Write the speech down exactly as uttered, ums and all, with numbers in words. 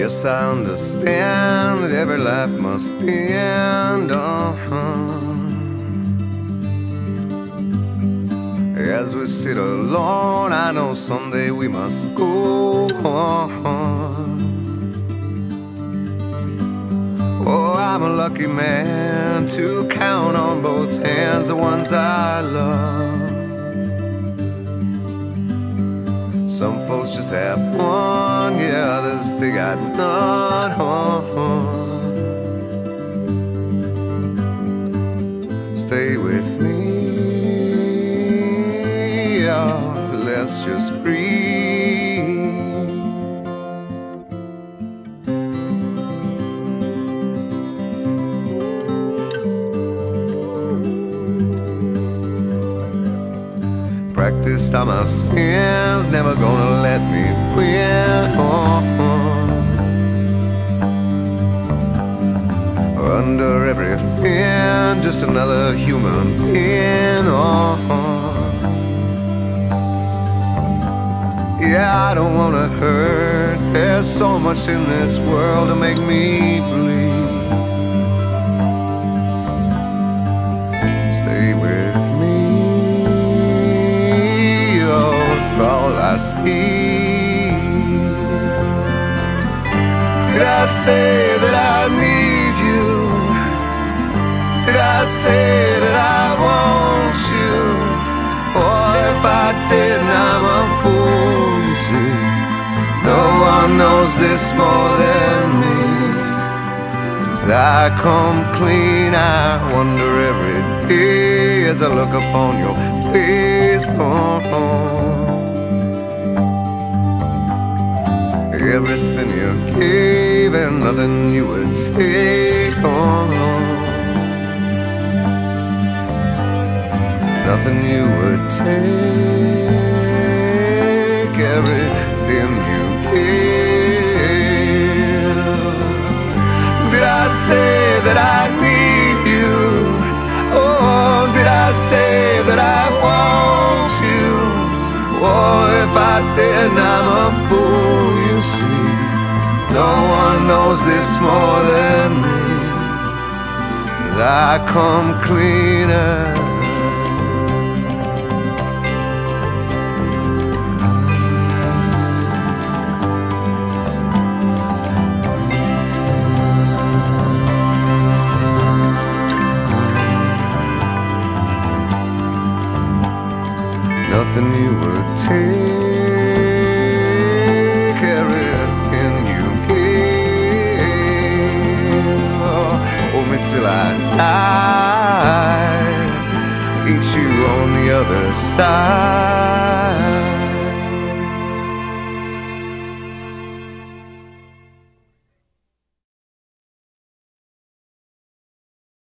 Yes, I understand that every life must end. Uh-huh. As we sit alone, I know someday we must go on. Oh, I'm a lucky man to count on both hands the ones I love. Some folks just have one, yeah, others they got none. Stay with me, yeah, let's just breathe. Practiced on my sins, never gonna let me win. Oh, oh. Under everything, just another human being. Oh, oh. Yeah, I don't wanna hurt. There's so much in this world to make me bleed. Stay with me, all I see. Did I say that I need you? Did I say that I want you? Or if I didn't, I'm a fool, you see. No one knows this more than me. As I come clean, I wonder every day as I look upon your face. Oh, oh. Everything you gave and nothing you would take on. Nothing you would take. Everything you gave. Did I say that I need you? Oh, did I say that I want you? Oh, if I didn't, I'm a fool, you see. No one knows this more than me. As I come cleaner. Nothing you would take, everything you gave. Oh, hold me till I die, meet you on the other side.